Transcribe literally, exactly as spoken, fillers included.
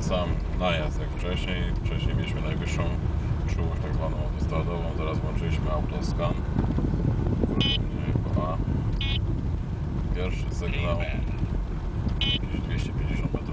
sam najazd jak wcześniej. Wcześniej mieliśmy najwyższą czułość tak zwaną autostradową, teraz włączyliśmy autoscan. A pierwszy sygnał jakieś dwieście pięćdziesiąt metrów.